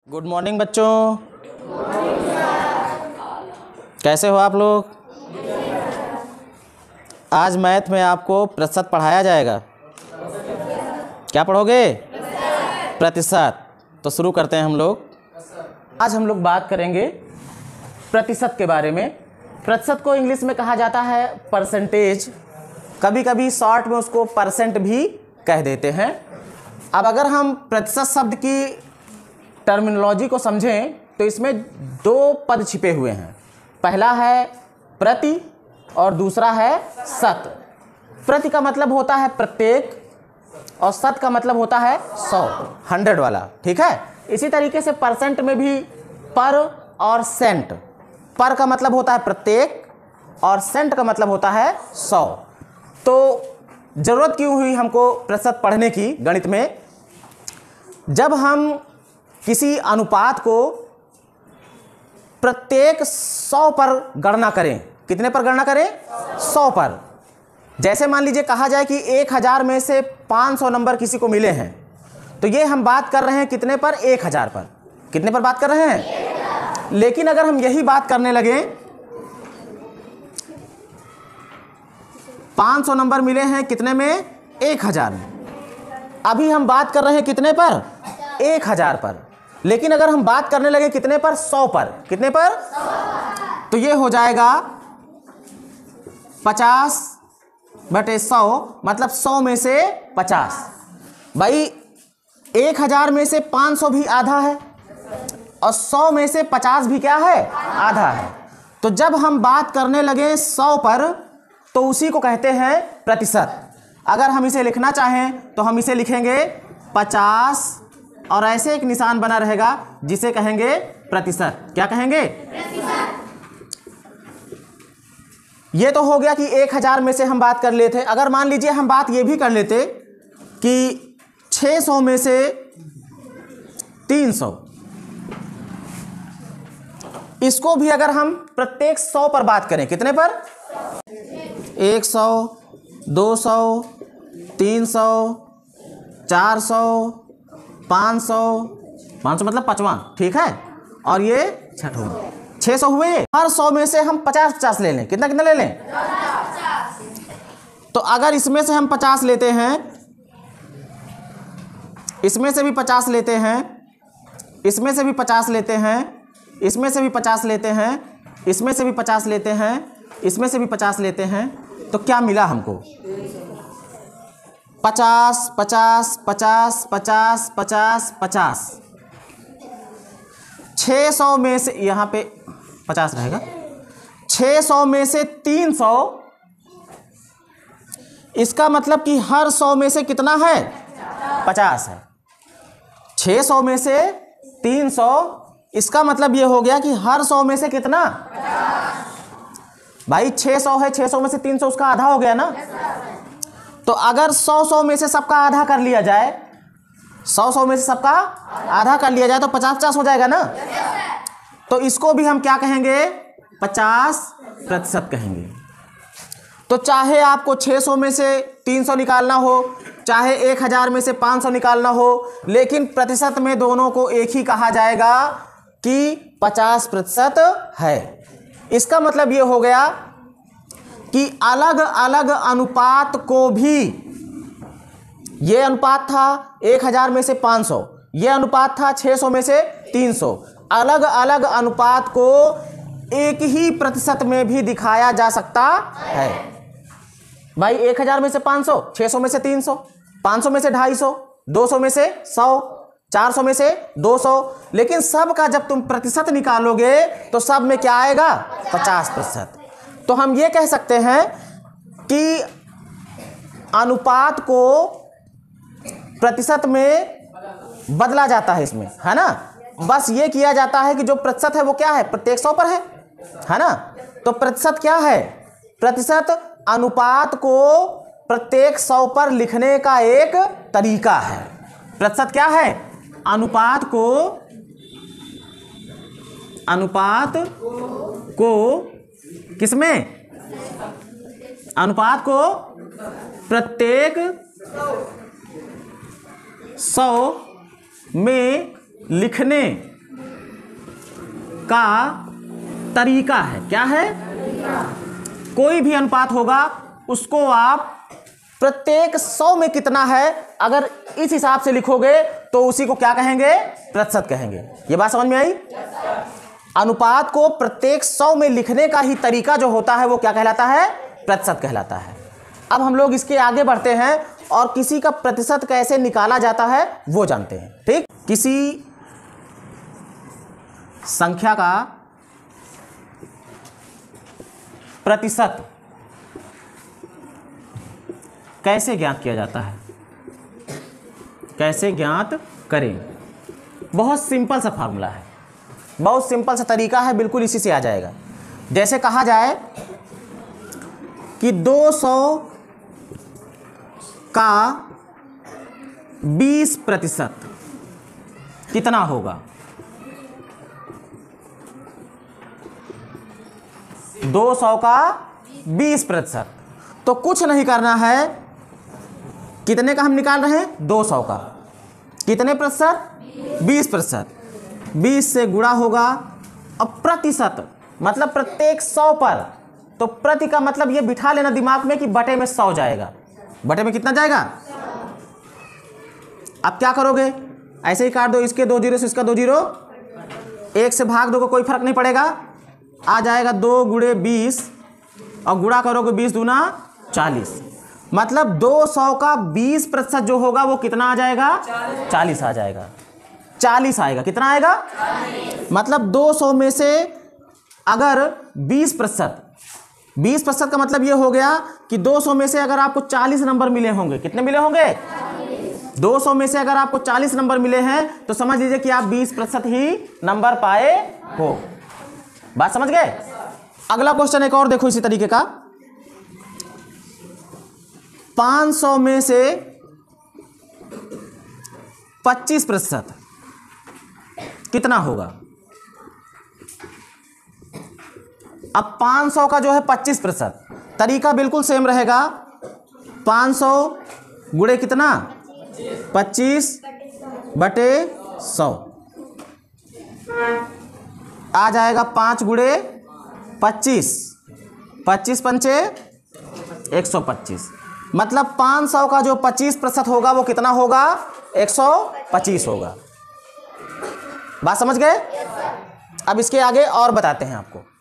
Good morning बच्चों। कैसे हो आप लोग? आज मैथ में आपको प्रतिशत पढ़ाया जाएगा। क्या पढ़ोगे? प्रतिशत। तो शुरू करते हैं हम लोग। आज हम लोग बात करेंगे प्रतिशत के बारे में। प्रतिशत को इंग्लिश में कहा जाता है परसेंटेज, कभी कभी शॉर्ट में उसको परसेंट भी कह देते हैं। अब अगर हम प्रतिशत शब्द की टर्मिनोलॉजी को समझें तो इसमें दो पद छिपे हुए हैं। पहला है प्रति और दूसरा है शत। प्रति का मतलब होता है प्रत्येक और शत का मतलब होता है 100, 100 वाला। ठीक है। इसी तरीके से परसेंट में भी पर और सेंट। पर का मतलब होता है प्रत्येक और सेंट का मतलब होता है 100। तो जरूरत क्यों हुई हमको प्रतिशत पढ़ने की गणित में? जब हम किसी अनुपात को प्रत्येक 100 पर गणना करें। कितने पर गणना करें? 100 पर। जैसे मान लीजिए कहा जाए कि 1000 में से 500 नंबर किसी को मिले हैं, तो ये हम बात कर रहे हैं कितने पर? 1000 पर। कितने पर बात कर रहे हैं? लेकिन अगर हम यही बात करने लगे 500 नंबर मिले हैं कितने में? 1000 में। अभी हम बात कर रहे हैं कितने पर? 1000 पर। लेकिन अगर हम बात करने लगे कितने पर? 100 पर। कितने पर? 100। तो ये हो जाएगा 50/100, मतलब 100 में से 50। भाई 1000 में से 500 भी आधा है और 100 में से 50 भी क्या है? आधा है। तो जब हम बात करने लगे 100 पर तो उसी को कहते हैं प्रतिशत। अगर हम इसे लिखना चाहें तो हम इसे लिखेंगे 50 और ऐसे एक निशान बना रहेगा जिसे कहेंगे प्रतिशत। क्या कहेंगे? प्रतिशत। ये तो हो गया कि 1000 में से हम बात कर लेते। अगर मान लीजिए हम बात ये भी कर लेते कि 600 में से 300, इसको भी अगर हम प्रत्येक 100 पर बात करें, कितने पर? 100, 200, 300, 400, 500 मतलब 55। ठीक है। और ये 600 हुए। हर 100 में से हम 50-50 ले लें। कितना कितना ले लें? 50। तो अगर इसमें से हम 50 लेते हैं, इसमें से भी 50 लेते हैं, इसमें से भी 50 लेते हैं, इसमें से भी 50 लेते हैं, इसमें से भी 50 लेते हैं, इसमें से भी 50 लेते हैं, तो क्या मिला हमको? 50, 50, 50, 50, 50, 50। 600 में से यहाँ पे 50 रहेगा। 600 में से 300, इसका मतलब कि हर 100 में से कितना है? 50 है। 600 में से 300, इसका मतलब ये हो गया कि हर 100 में से कितना? 50। भाई 600 है, 600 में से 300 उसका आधा हो गया ना। तो अगर 100 में से सबका आधा कर लिया जाए, 100 में से सबका आधा कर लिया जाए तो 50-50 हो जाएगा ना। तो इसको भी हम क्या कहेंगे? 50% कहेंगे। तो चाहे आपको 600 में से 300 निकालना हो, चाहे 1000 में से 500 निकालना हो, लेकिन प्रतिशत में दोनों को एक ही कहा जाएगा कि 50% है। इसका मतलब ये हो गया कि अलग अलग अनुपात को भी, ये अनुपात था 1000 में से 500, ये अनुपात था 600 में से 300, अलग अलग अनुपात को एक ही प्रतिशत में भी दिखाया जा सकता है। भाई 1000 में से 500, 600 में से 300, 500 में से 250, 200 में से 100, 400 में से 200, लेकिन सब का जब तुम प्रतिशत निकालोगे तो सब में क्या आएगा? 50%। तो हम ये कह सकते हैं कि अनुपात को प्रतिशत में बदला जाता है इसमें, है ना। बस ये किया जाता है कि जो प्रतिशत है वो क्या है? प्रत्येक 100 पर है ना। तो प्रतिशत क्या है? प्रतिशत अनुपात को प्रत्येक 100 पर लिखने का एक तरीका है। प्रतिशत क्या है? अनुपात को किसमें? अनुपात को प्रत्येक 100 में लिखने का तरीका है। क्या है? कोई भी अनुपात होगा उसको आप प्रत्येक 100 में कितना है अगर इस हिसाब से लिखोगे तो उसी को क्या कहेंगे? प्रतिशत कहेंगे। ये बात समझ में आई? अनुपात को प्रत्येक 100 में लिखने का ही तरीका जो होता है वो क्या कहलाता है? प्रतिशत कहलाता है। अब हम लोग इसके आगे बढ़ते हैं और किसी का प्रतिशत कैसे निकाला जाता है वो जानते हैं। ठीक, किसी संख्या का प्रतिशत कैसे ज्ञात किया जाता है? कैसे ज्ञात करें? बहुत सिंपल सा फार्मूला है, बहुत सिंपल सा तरीका है, बिल्कुल इसी से आ जाएगा। जैसे कहा जाए कि 200 का 20% कितना होगा? 200 का 20%, तो कुछ नहीं करना है। कितने का हम निकाल रहे हैं? 200 का। कितने प्रतिशत? 20%। 20 से गुणा होगा। अब प्रतिशत मतलब प्रत्येक 100 पर, तो प्रति का मतलब ये बिठा लेना दिमाग में कि बटे में 100 जाएगा। बटे में कितना जाएगा? अब क्या करोगे? ऐसे ही काट दो, इसके 2 जीरो से इसका 2 जीरो, 1 से भाग दो, कोई फर्क नहीं पड़ेगा। आ जाएगा 2 गुणे 20 और गुणा करोगे 20 दूना 40। मतलब 200 का 20% जो होगा वो कितना आ जाएगा? 40 आ जाएगा। 40 आएगा। कितना आएगा? 40। मतलब 200 में से अगर 20% का मतलब ये हो गया कि 200 में से अगर आपको 40 नंबर मिले होंगे, कितने मिले होंगे? 200 में से अगर आपको 40 नंबर मिले हैं तो समझ लीजिए कि आप 20% ही नंबर पाए हो। बात समझ गए? अगला क्वेश्चन एक और देखो इसी तरीके का। 500 में से 25% कितना होगा? अब 500 का जो है 25%, तरीका बिल्कुल सेम रहेगा। 500 गुणे कितना? 25 बटे 100 आ जाएगा। 5 गुणे 25, 25 पंचे 125। मतलब 500 का जो 25% होगा वो कितना होगा? 125 होगा। बात समझ गए? अब इसके आगे और बताते हैं आपको।